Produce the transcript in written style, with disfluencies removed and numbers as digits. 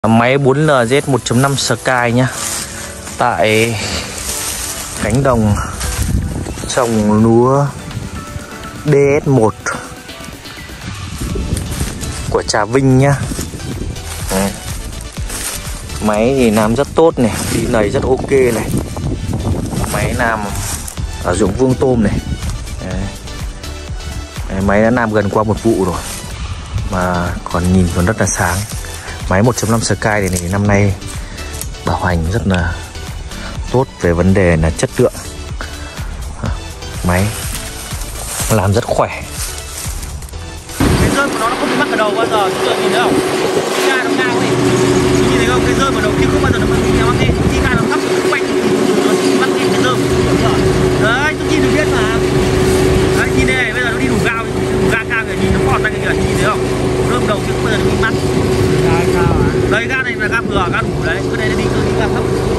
Máy 4LZ 1.5 Sky nhá. Tại cánh đồng trồng lúa DS1 của Trà Vinh nhá. Máy thì làm rất tốt này, đi nầy rất ok này. Máy làm ở ruộng Vương Tôm này. Máy đã làm gần qua một vụ rồi mà còn nhìn còn rất là sáng. Máy 1.5 Sky này năm nay bảo hành rất là tốt về vấn đề là chất lượng. Máy làm rất khỏe. Cái rơm của nó không bị mắc ở đầu bao giờ, chúng ta nhìn thấy không? Cái ga nó ngang đi, nhìn thấy không? Cái rơm ở đầu kia không bao giờ nó bị mắc đi, khi ga nó thấp quanh nó mắc đi cái rơm. Đấy, tôi nhìn được biết mà. Đấy, nhìn đây, bây giờ nó đi đủ ga cao kìa, nhìn nó còn ra kìa, nhìn thấy không? Rơm đầu kia không bao giờ nó bị mắc. Đấy, ga này là ga vừa, ga đủ đấy, cái này nó đi ga thấp.